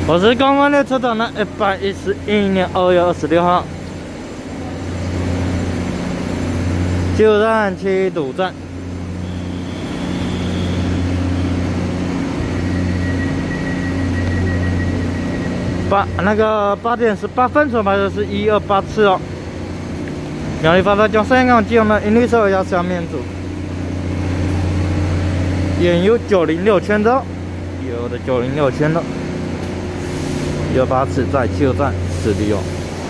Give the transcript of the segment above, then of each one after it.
我是公安列车长的111年2月26号，7堵站7堵站。8点18分出发的是128次哦。苗栗发射将香港基隆的音律车尾要下面组，原有906圈的，有的906圈的。128次在7堵站驶离哦。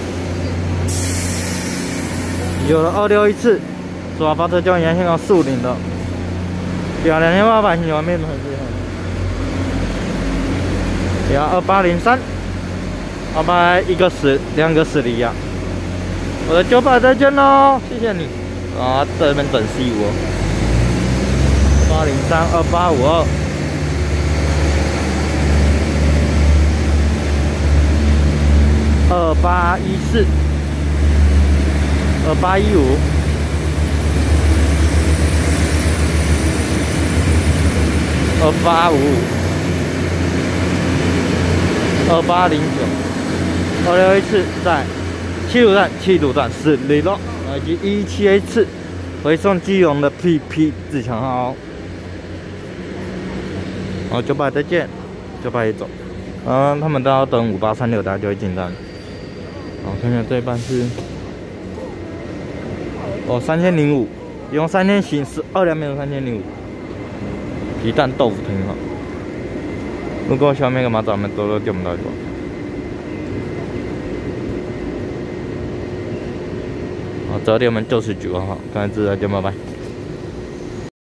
有了261次，出发车将沿香港40的，标2800行往面城市。2803。200一个10，2个10离呀！我的900再见喽，谢谢你啊！这边等15哦。803、2852、2814、2815、2855、2809。261次在7堵站驶离了，以及178次回送基隆的 PP 自强号。好，900再见，900也走。他们都要等5836，大家就会进站。好，看看这一班是3005，用3天行12两面3005，皮蛋豆腐挺好。如果小面个马仔们都叫不到一个。这里我们99号，看看自在见，拜拜。